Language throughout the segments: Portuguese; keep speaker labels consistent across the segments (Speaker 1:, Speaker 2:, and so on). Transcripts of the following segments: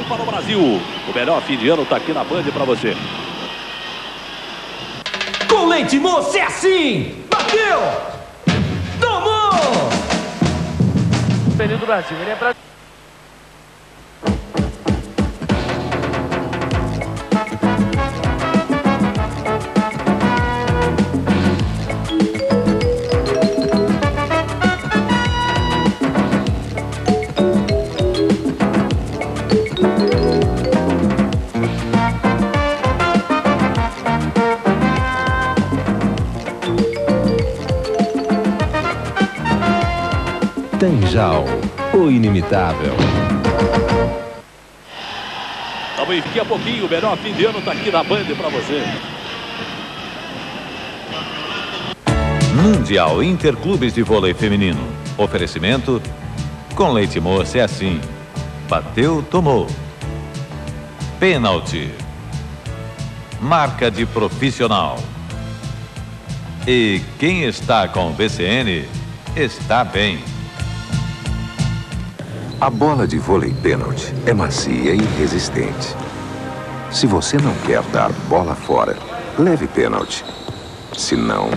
Speaker 1: para o Brasil. O melhor fim de ano está aqui na Band para você.
Speaker 2: Com Leite Moça é assim! Bateu! Tomou!
Speaker 3: Período do Brasil, ele é pra...
Speaker 4: Tanjal, o inimitável.
Speaker 1: Daqui a pouquinho, o melhor fim de ano está aqui na Band para você.
Speaker 5: Mundial Interclubes de Vôlei Feminino. Oferecimento: com Leite Moça é assim. Bateu, tomou. Pênalti. Marca de profissional. E quem está com o BCN está bem.
Speaker 6: A bola de vôlei pênalti é macia e resistente. Se você não quer dar bola fora, leve pênalti. Se não...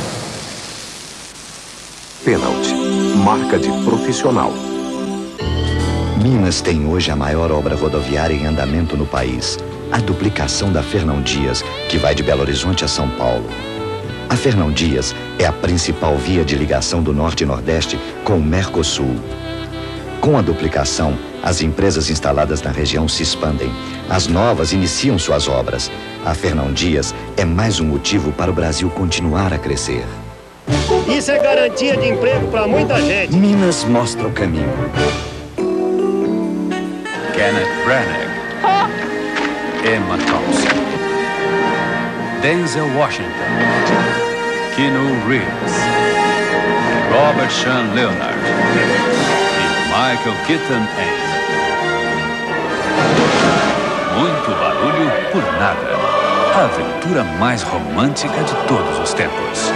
Speaker 6: Pênalti, marca de profissional.
Speaker 7: Minas tem hoje a maior obra rodoviária em andamento no país. A duplicação da Fernão Dias, que vai de Belo Horizonte a São Paulo. A Fernão Dias é a principal via de ligação do Norte e Nordeste com o Mercosul. Com a duplicação, as empresas instaladas na região se expandem. As novas iniciam suas obras. A Fernão Dias é mais um motivo para o Brasil continuar a crescer.
Speaker 8: Isso é garantia de emprego para muita gente.
Speaker 7: Minas mostra o caminho.
Speaker 9: Kenneth Branagh, Emma Thompson, Denzel Washington, Keanu Reeves, Robert Sean Leonard e Michael Keaton. Muito barulho por nada. A aventura mais romântica de todos os tempos.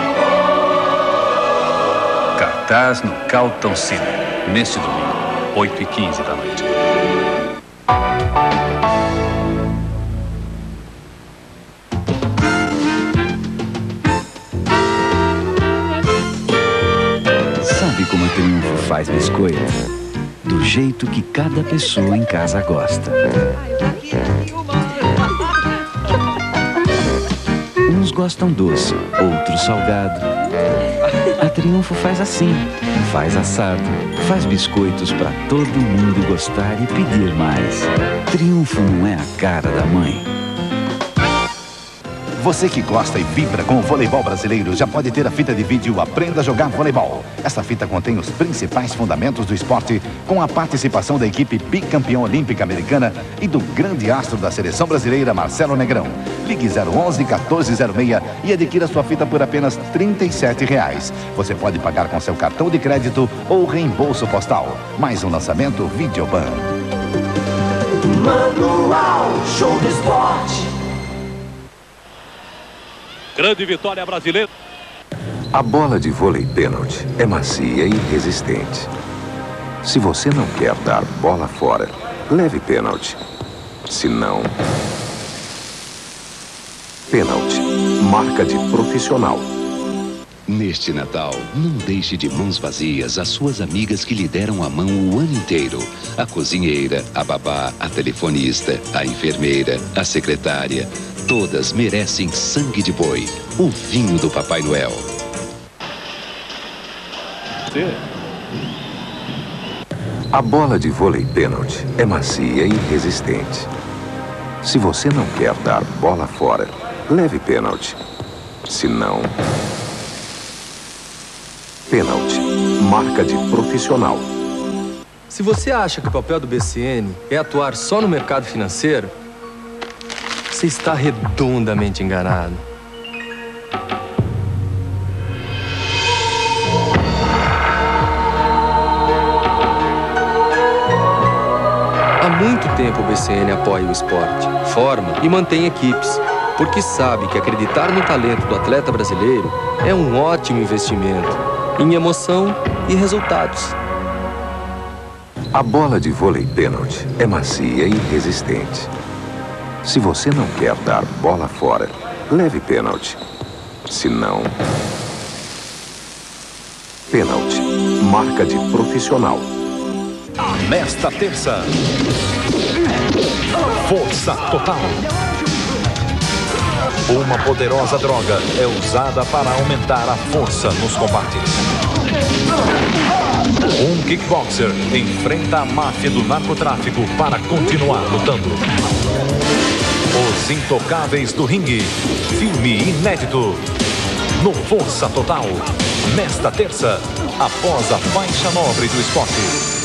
Speaker 9: Cartaz no Carlton Cine, neste domingo, 8h15 da noite.
Speaker 10: Sabe como a Triunfo faz biscoito? Do jeito que cada pessoa em casa gosta. Uns gostam doce, outros salgado. A Triunfo faz assim, faz assado, faz biscoitos para todo mundo gostar e pedir mais. Triunfo não é a cara da mãe.
Speaker 11: Você que gosta e vibra com o voleibol brasileiro já pode ter a fita de vídeo Aprenda a Jogar Voleibol. Essa fita contém os principais fundamentos do esporte, com a participação da equipe bicampeã olímpica americana e do grande astro da seleção brasileira, Marcelo Negrão. Ligue 011-1406 e adquira sua fita por apenas R$ 37,00. Você pode pagar com seu cartão de crédito ou reembolso postal. Mais um lançamento Videoban.
Speaker 2: Manual Show do Esporte.
Speaker 1: Grande vitória brasileira.
Speaker 6: A bola de vôlei pênalti é macia e resistente. Se você não quer dar bola fora, leve pênalti. Se não... Pênalti, marca de profissional.
Speaker 12: Neste Natal, não deixe de mãos vazias as suas amigas que lhe deram a mão o ano inteiro. A cozinheira, a babá, a telefonista, a enfermeira, a secretária. Todas merecem sangue de boi, o vinho do Papai Noel.
Speaker 6: A bola de vôlei pênalti é macia e resistente. Se você não quer dar bola fora, leve pênalti. Se não... Pênalti, marca de profissional.
Speaker 13: Se você acha que o papel do BCN é atuar só no mercado financeiro, você está redondamente enganado. Há muito tempo o BCN apoia o esporte, forma e mantém equipes, porque sabe que acreditar no talento do atleta brasileiro é um ótimo investimento em emoção e resultados.
Speaker 6: A bola de vôlei pênalti é macia e resistente. Se você não quer dar bola fora, leve pênalti. Se não... Pênalti, marca de profissional.
Speaker 14: Nesta terça, força total. Uma poderosa droga é usada para aumentar a força nos combates. Um kickboxer enfrenta a máfia do narcotráfico para continuar lutando. Os Intocáveis do Ringue, filme inédito. No Força Total, nesta terça, após a faixa nobre do esporte.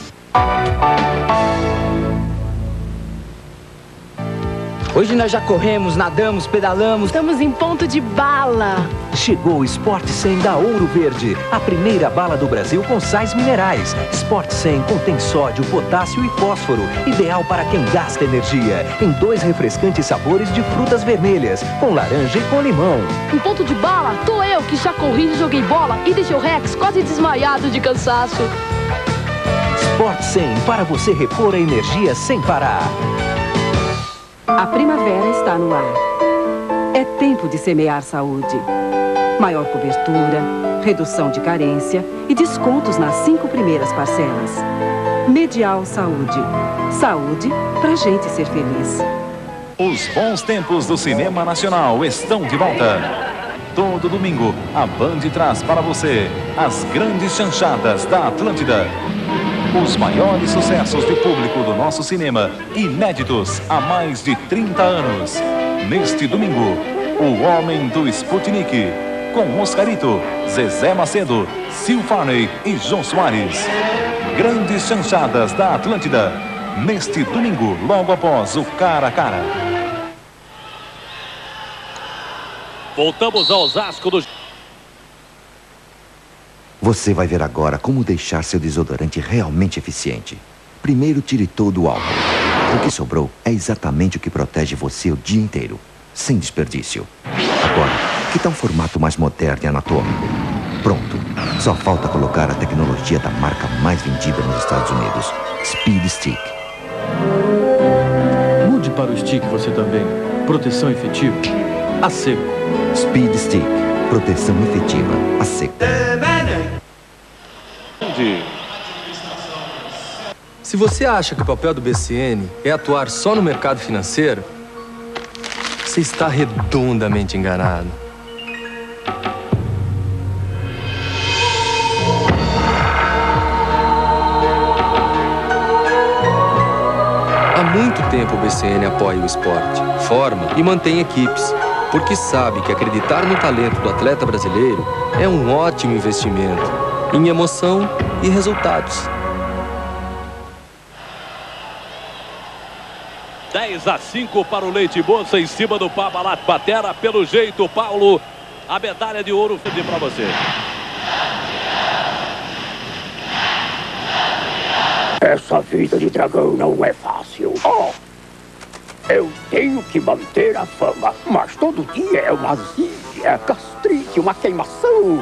Speaker 15: Hoje nós já corremos, nadamos, pedalamos.
Speaker 16: Estamos em ponto de bala.
Speaker 4: Chegou o Sport 100 da Ouro Verde, a primeira bala do Brasil com sais minerais. Sport 100 contém sódio, potássio e fósforo, ideal para quem gasta energia. Em 2 refrescantes sabores de frutas vermelhas, com laranja e com limão.
Speaker 16: Em ponto de bala, tô eu que já corri e joguei bola e deixei o Rex quase desmaiado de cansaço.
Speaker 4: Sport 100, para você repor a energia sem parar.
Speaker 17: A primavera está no ar. É tempo de semear saúde. Maior cobertura, redução de carência e descontos nas 5 primeiras parcelas. Medial Saúde. Saúde pra gente ser feliz.
Speaker 14: Os bons tempos do cinema nacional estão de volta. Todo domingo, a Band traz para você as grandes chanchadas da Atlântida. Os maiores sucessos de público do nosso cinema, inéditos há mais de 30 anos. Neste domingo, O Homem do Sputnik, com Oscarito, Zezé Macedo, Sil Farney e Jô Soares. Grandes chanchadas da Atlântida, neste domingo, logo após o Cara a Cara.
Speaker 1: Voltamos ao Osasco do...
Speaker 7: Você vai ver agora como deixar seu desodorante realmente eficiente. Primeiro, tire todo o álcool. O que sobrou é exatamente o que protege você o dia inteiro, sem desperdício. Agora, que tal um formato mais moderno e anatômico? Pronto. Só falta colocar a tecnologia da marca mais vendida nos Estados Unidos, Speed Stick.
Speaker 13: Mude para o Stick você também. Proteção efetiva a seco.
Speaker 7: Speed Stick. Proteção efetiva a seco.
Speaker 13: Se você acha que o papel do BCN é atuar só no mercado financeiro, você está redondamente enganado. Há muito tempo o BCN apoia o esporte, forma e mantém equipes, porque sabe que acreditar no talento do atleta brasileiro é um ótimo investimento em emoção e resultados.
Speaker 1: 10-5 para o Leite Moça em cima do Parmalat. Batera pelo jeito, Paulo. A medalha de ouro foi para você.
Speaker 18: Essa vida de dragão não é fácil. Oh, eu tenho que manter a fama, mas todo dia é uma azia, gastrite, uma queimação.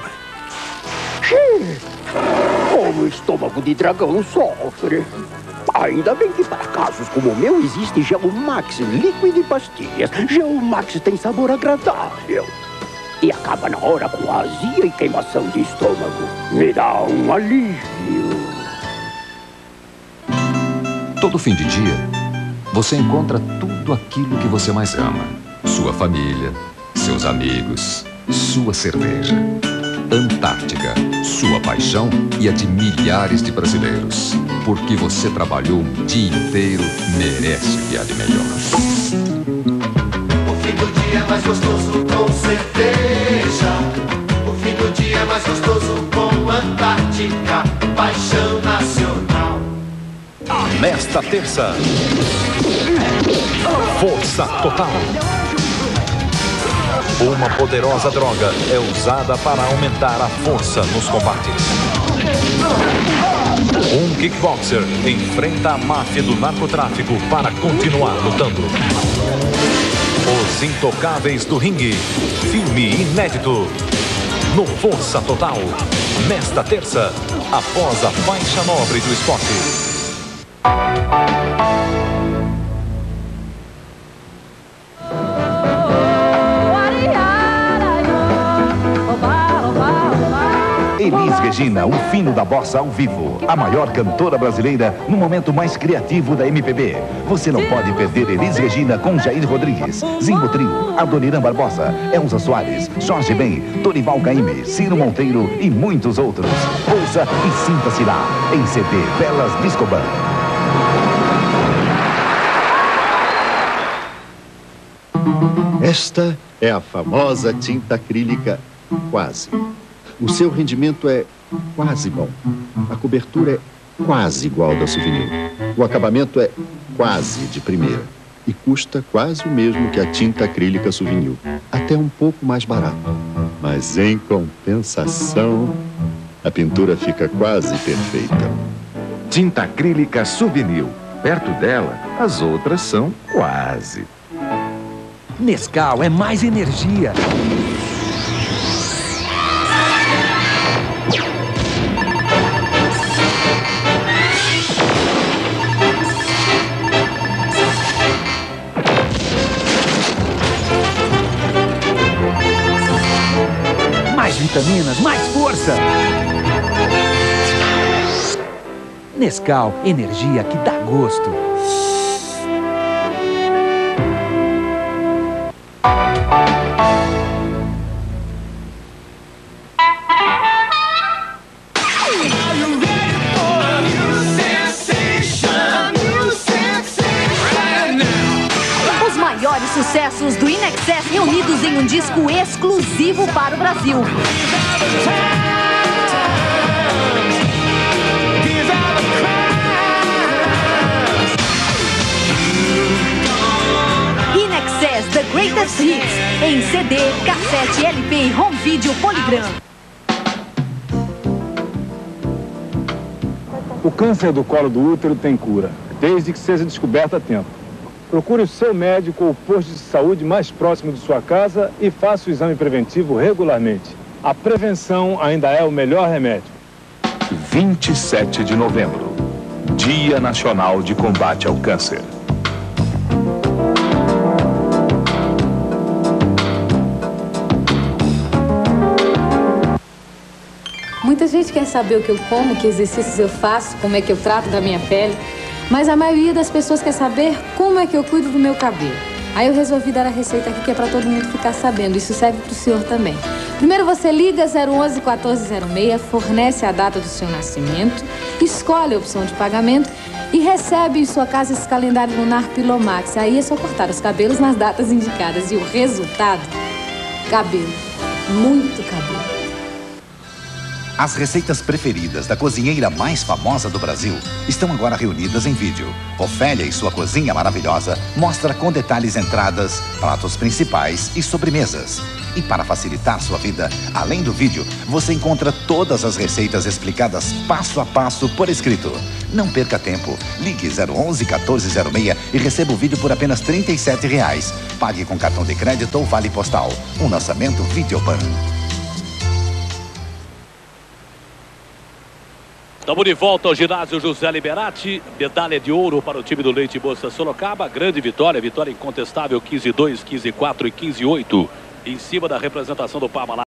Speaker 18: Como o estômago de dragão sofre. Ainda bem que para casos como o meu existe Geomax líquido e pastilhas. Geomax tem sabor agradável e acaba na hora com a azia e queimação de estômago. Me dá um alívio.
Speaker 19: Todo fim de dia, você encontra tudo aquilo que você mais ama. Sua família, seus amigos, sua cerveja. Antártica, sua paixão e a de milhares de brasileiros. Porque você trabalhou um dia inteiro, merece o que há de melhor.
Speaker 2: O fim do dia é mais gostoso com cerveja. O fim do dia é mais gostoso com Antártica, paixão nacional.
Speaker 14: Nesta terça, Força Total. Uma poderosa droga é usada para aumentar a força nos combates. Um kickboxer enfrenta a máfia do narcotráfico para continuar lutando. Os Intocáveis do Ringue, filme inédito. No Força Total, nesta terça, após a faixa nobre do esporte.
Speaker 11: Elis Regina, o fino da bossa ao vivo. A maior cantora brasileira no momento mais criativo da MPB. Você não pode perder Elis Regina com Jair Rodrigues, Zimbo Trio, Adoniran Barbosa, Elza Soares, Jorge Ben, Dorival Caymmi, Ciro Monteiro e muitos outros. Ouça e sinta-se lá em CD Velas Disco Band.
Speaker 20: Esta é a famosa tinta acrílica Quase. O seu rendimento é quase bom. A cobertura é quase igual da Souvenir. O acabamento é quase de primeira. E custa quase o mesmo que a tinta acrílica Souvenir. Até um pouco mais barato. Mas em compensação, a pintura fica quase perfeita.
Speaker 6: Tinta acrílica Souvenir. Perto dela, as outras são quase.
Speaker 4: Nescau é mais energia. Mais vitaminas, mais força. Nescau, energia que dá gosto.
Speaker 21: Os maiores sucessos do INXS reunidos em um disco exclusivo para o Brasil. INXS The Greatest Hits em CD, cassete, LP e home video Polygram.
Speaker 22: O câncer do colo do útero tem cura, desde que seja descoberto a tempo. Procure o seu médico ou posto de saúde mais próximo de sua casa e faça o exame preventivo regularmente. A prevenção ainda é o melhor remédio.
Speaker 14: 27 de novembro, Dia Nacional de Combate ao Câncer.
Speaker 23: Muita gente quer saber o que eu como, que exercícios eu faço, como é que eu trato da minha pele. Mas a maioria das pessoas quer saber como é que eu cuido do meu cabelo. Aí eu resolvi dar a receita aqui que é para todo mundo ficar sabendo. Isso serve para o senhor também. Primeiro você liga 011 1406, fornece a data do seu nascimento, escolhe a opção de pagamento e recebe em sua casa esse calendário lunar Pilomax. Aí é só cortar os cabelos nas datas indicadas. E o resultado? Cabelo. Muito cabelo.
Speaker 11: As receitas preferidas da cozinheira mais famosa do Brasil estão agora reunidas em vídeo. Ofélia e sua cozinha maravilhosa mostra com detalhes entradas, pratos principais e sobremesas. E para facilitar sua vida, além do vídeo, você encontra todas as receitas explicadas passo a passo por escrito. Não perca tempo. Ligue 011 1406 e receba o vídeo por apenas R$ 37,00. Pague com cartão de crédito ou vale postal. Um lançamento Videoban.
Speaker 1: Estamos de volta ao ginásio José Liberati. Medalha de ouro para o time do Leite Moça Sorocaba. Grande vitória, vitória incontestável, 15-2, 15-4 e 15-8. Em cima da representação do Parmalat.